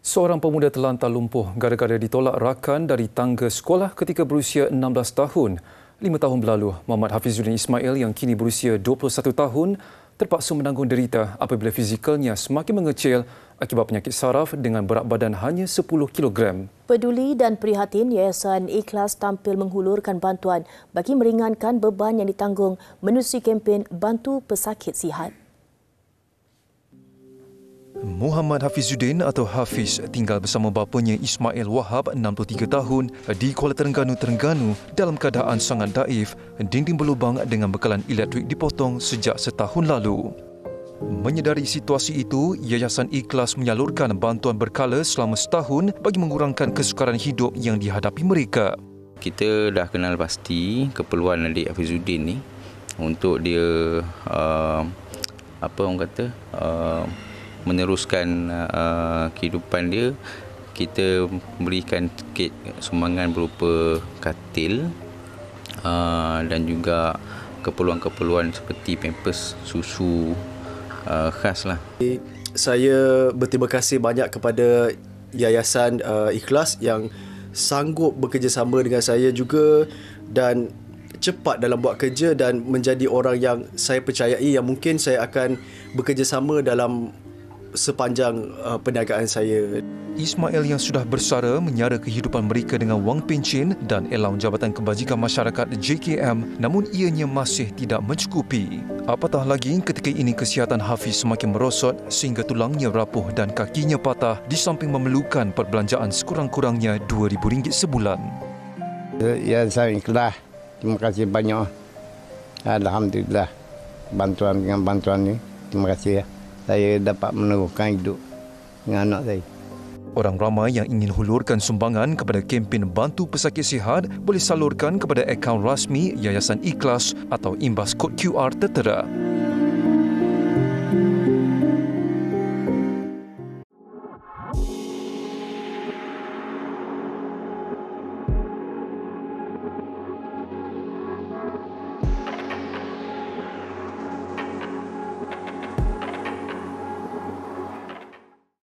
Seorang pemuda terlantar lumpuh gara-gara ditolak rakan dari tangga sekolah ketika berusia 16 tahun. 5 tahun berlalu, Muhammad Hafizuddin Ismail yang kini berusia 21 tahun terpaksa menanggung derita apabila fizikalnya semakin mengecil akibat penyakit saraf dengan berat badan hanya 10 kg. Peduli dan prihatin, Yayasan Ikhlas tampil menghulurkan bantuan bagi meringankan beban yang ditanggung menerusi kempen Bantu Pesakit Sihat. Muhammad Hafizuddin atau Hafiz tinggal bersama bapanya Ismail Wahab, 63 tahun, di Kuala Terengganu dalam keadaan sangat daif, dinding berlubang dengan bekalan elektrik dipotong sejak setahun lalu. Menyedari situasi itu, Yayasan Ikhlas menyalurkan bantuan berkala selama setahun bagi mengurangkan kesukaran hidup yang dihadapi mereka. Kita dah kenal pasti keperluan adik Hafizuddin ni untuk dia meneruskan kehidupan dia. Kita berikan sikit sumbangan berupa katil dan juga keperluan-keperluan seperti pampers, susu khas lah. Saya berterima kasih banyak kepada Yayasan Ikhlas yang sanggup bekerjasama dengan saya juga dan cepat dalam buat kerja dan menjadi orang yang saya percayai yang mungkin saya akan bekerjasama dalam sepanjang perniagaan saya. Ismail yang sudah bersara menyara kehidupan mereka dengan wang pencen dan Elaun Jabatan Kebajikan Masyarakat JKM, namun ianya masih tidak mencukupi. Apatah lagi ketika ini kesihatan Hafiz semakin merosot sehingga tulangnya rapuh dan kakinya patah di samping memerlukan perbelanjaan sekurang-kurangnya RM2,000 sebulan. Ya, saya ikhlas. Terima kasih banyak. Alhamdulillah dengan bantuan ni. Terima kasih ya. Saya dapat meneruskan hidup dengan anak saya. Orang ramai yang ingin hulurkan sumbangan kepada kempen Bantu Pesakit Sihat boleh salurkan kepada akaun rasmi Yayasan Ikhlas atau imbas kod QR tertera.